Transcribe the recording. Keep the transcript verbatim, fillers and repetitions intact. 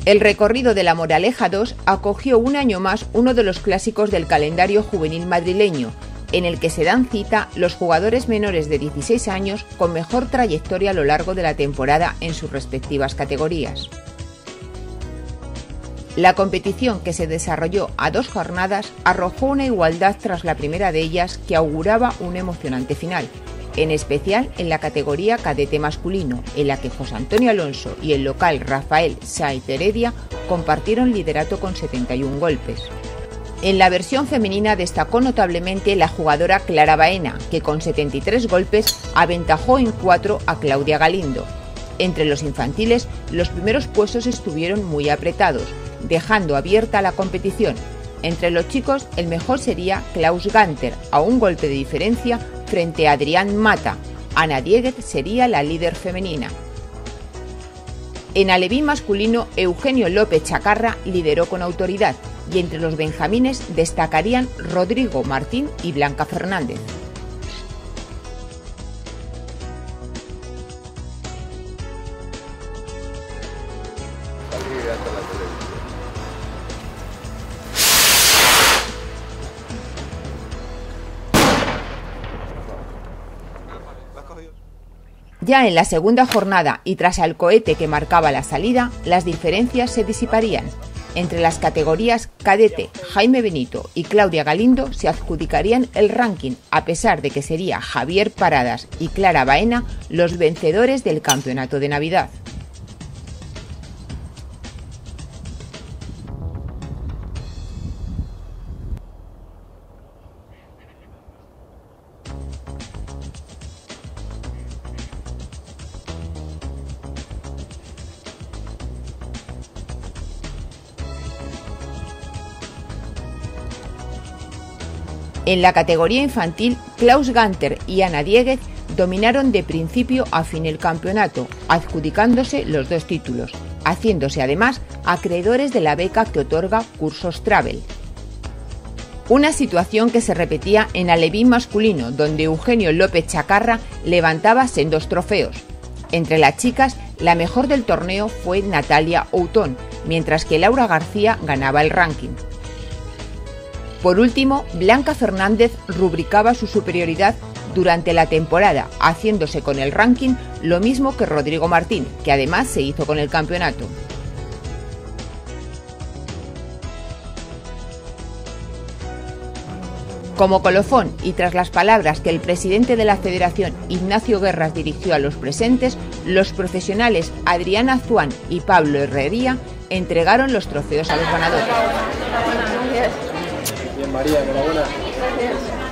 El recorrido de la Moraleja dos acogió un año más uno de los clásicos del calendario juvenil madrileño, en el que se dan cita los jugadores menores de dieciséis años con mejor trayectoria a lo largo de la temporada en sus respectivas categorías. La competición, que se desarrolló a dos jornadas, arrojó una igualdad tras la primera de ellas que auguraba un emocionante final, en especial en la categoría cadete masculino, en la que José Antonio Alonso y el local Rafael Sáenz Heredia compartieron liderato con setenta y un golpes. En la versión femenina destacó notablemente la jugadora Clara Baena, que con setenta y tres golpes aventajó en cuatro a Claudia Galindo. Entre los infantiles, los primeros puestos estuvieron muy apretados, dejando abierta la competición. Entre los chicos, el mejor sería Klaus Ganter, a un golpe de diferencia frente a Adrián Mata. Ana Dieguez sería la líder femenina. En alevín masculino, Eugenio López Chacarra lideró con autoridad, y entre los benjamines destacarían Rodrigo Martín y Blanca Fernández. Ya en la segunda jornada y tras el cohete que marcaba la salida, las diferencias se disiparían. Entre las categorías cadete, Jaime Benito y Claudia Galindo se adjudicarían el ranking, a pesar de que sería Javier Paradas y Clara Baena los vencedores del campeonato de Navidad. En la categoría infantil, Klaus Ganter y Ana Dieguez dominaron de principio a fin el campeonato, adjudicándose los dos títulos, haciéndose además acreedores de la beca que otorga Cursos Travel. Una situación que se repetía en alevín masculino, donde Eugenio López Chacarra levantaba sendos trofeos. Entre las chicas, la mejor del torneo fue Natalia Outón, mientras que Laura García ganaba el ranking. Por último, Blanca Fernández rubricaba su superioridad durante la temporada, haciéndose con el ranking lo mismo que Rodrigo Martín, que además se hizo con el campeonato. Como colofón, y tras las palabras que el presidente de la Federación, Ignacio Guerras, dirigió a los presentes, los profesionales Adriana Azuán y Pablo Herrería entregaron los trofeos a los ganadores. Bien, María, enhorabuena. Gracias.